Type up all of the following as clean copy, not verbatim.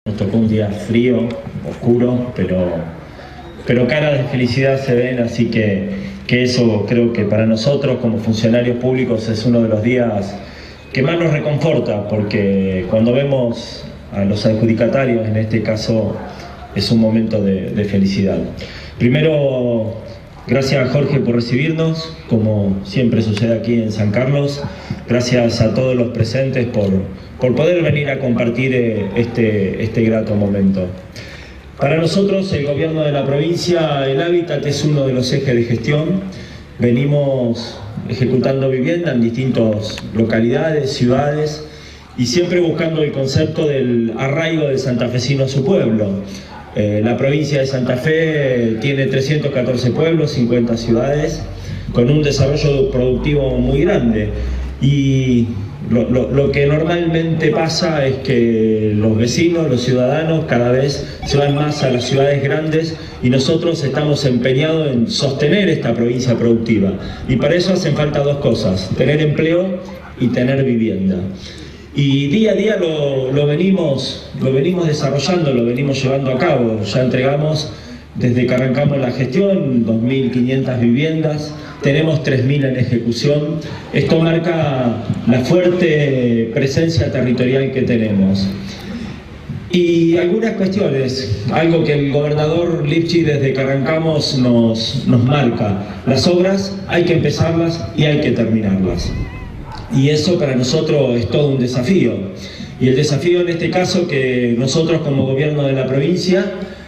Nos tocó un día frío, oscuro, pero caras de felicidad se ven, así que eso creo que para nosotros como funcionarios públicos es uno de los días que más nos reconforta, porque cuando vemos a los adjudicatarios, en este caso, es un momento de felicidad. Primero, gracias a Jorge por recibirnos, como siempre sucede aquí en San Carlos. Gracias a todos los presentes por poder venir a compartir este grato momento. Para nosotros, el gobierno de la provincia, el hábitat es uno de los ejes de gestión. Venimos ejecutando vivienda en distintas localidades, ciudades, y siempre buscando el concepto del arraigo del santafesino a su pueblo. La provincia de Santa Fe tiene 314 pueblos, 50 ciudades, con un desarrollo productivo muy grande. Y lo que normalmente pasa es que los vecinos, los ciudadanos, cada vez se van más a las ciudades grandes, y nosotros estamos empeñados en sostener esta provincia productiva. Y para eso hacen falta dos cosas: tener empleo y tener vivienda. Y día a día lo venimos desarrollando, lo venimos llevando a cabo. Ya entregamos, desde que arrancamos la gestión, 2.500 viviendas, tenemos 3.000 en ejecución. Esto marca la fuerte presencia territorial que tenemos. Y algunas cuestiones, algo que el gobernador Lipchi desde que arrancamos nos marca: las obras hay que empezarlas y hay que terminarlas. Y eso para nosotros es todo un desafío. Y el desafío en este caso, que nosotros como gobierno de la provincia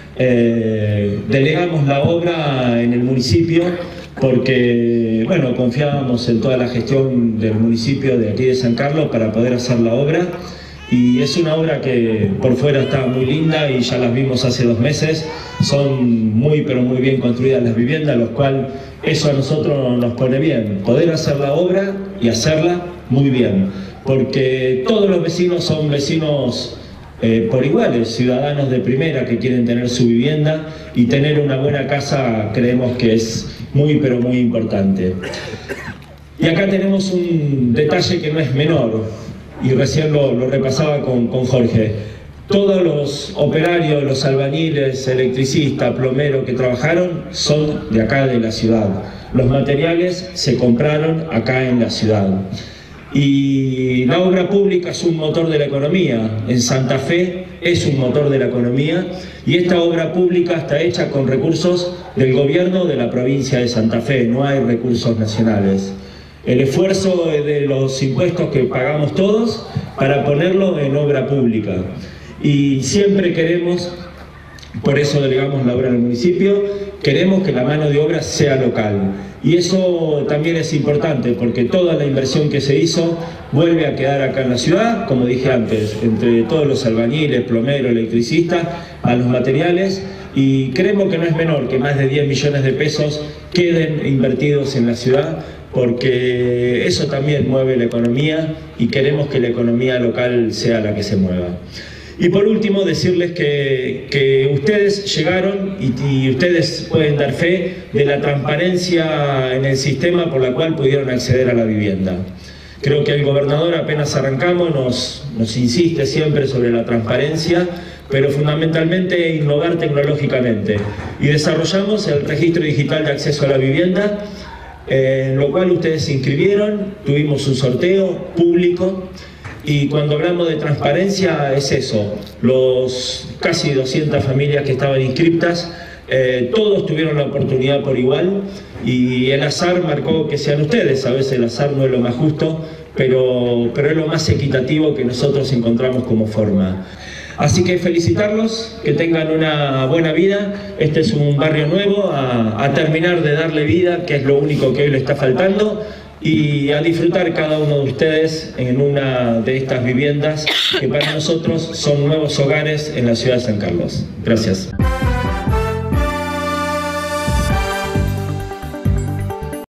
delegamos la obra en el municipio, porque bueno, confiábamos en toda la gestión del municipio de aquí de San Carlos para poder hacer la obra. Y es una obra que por fuera está muy linda y ya las vimos hace 2 meses. Son muy pero muy bien construidas las viviendas, lo cual eso a nosotros nos pone bien, poder hacer la obra y hacerla muy bien, porque todos los vecinos son vecinos por iguales, ciudadanos de primera que quieren tener su vivienda, y tener una buena casa creemos que es muy pero muy importante. Y acá tenemos un detalle que no es menor, y recién lo repasaba con Jorge. Todos los operarios, los albañiles, electricistas, plomeros que trabajaron son de acá de la ciudad. Los materiales se compraron acá en la ciudad. Y la obra pública es un motor de la economía. En Santa Fe es un motor de la economía, y esta obra pública está hecha con recursos del gobierno de la provincia de Santa Fe, no hay recursos nacionales. El esfuerzo de los impuestos que pagamos todos para ponerlo en obra pública. Y siempre queremos, por eso delegamos la obra al municipio, queremos que la mano de obra sea local. Y eso también es importante, porque toda la inversión que se hizo vuelve a quedar acá en la ciudad, como dije antes, entre todos los albañiles, plomeros, electricistas, a los materiales. Y creemos que no es menor que más de 10 millones de pesos queden invertidos en la ciudad, porque eso también mueve la economía, y queremos que la economía local sea la que se mueva. Y por último, decirles que ustedes llegaron y ustedes pueden dar fe de la transparencia en el sistema por la cual pudieron acceder a la vivienda. Creo que el gobernador, apenas arrancamos, nos insiste siempre sobre la transparencia, pero fundamentalmente innovar tecnológicamente. Y desarrollamos el registro digital de acceso a la vivienda, en lo cual ustedes se inscribieron, tuvimos un sorteo público. Y cuando hablamos de transparencia es eso: los casi 200 familias que estaban inscriptas, todos tuvieron la oportunidad por igual, y el azar marcó que sean ustedes. A veces el azar no es lo más justo, pero es lo más equitativo que nosotros encontramos como forma. Así que felicitarlos, que tengan una buena vida. Este es un barrio nuevo, a terminar de darle vida, que es lo único que hoy le está faltando, y a disfrutar cada uno de ustedes en una de estas viviendas que para nosotros son nuevos hogares en la ciudad de San Carlos. Gracias.